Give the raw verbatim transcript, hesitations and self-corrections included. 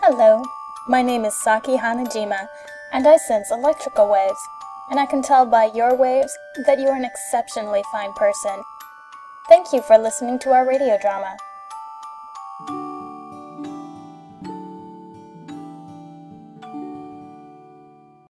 Hello, my name is Saki Hanajima, and I sense electrical waves, and I can tell by your waves that you are an exceptionally fine person. Thank you for listening to our radio drama.